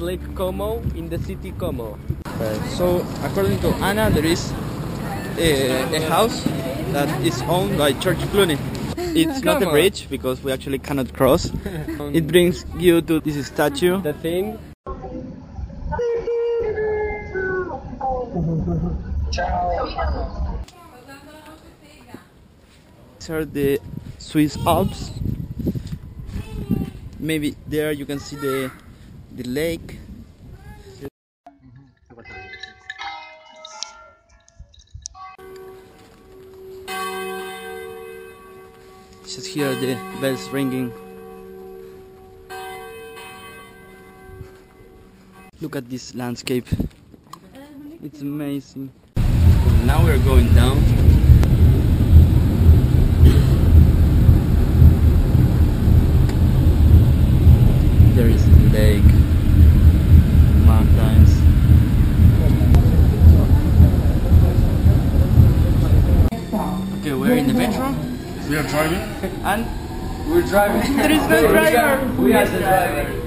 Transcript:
Lake Como in the city Como. So according to Anna, there is a house that is owned by Church Clooney. It's not a bridge because we actually cannot cross. It brings you to this statue. The thing. These are the Swiss Alps. Maybe there you can see the lake. Just hear the bells ringing. Look at this landscape. It's amazing. Now we're going down. There is the lake, mountains. Okay, we're in the metro. We are driving. And we're driving. There is no driver. We are the driver.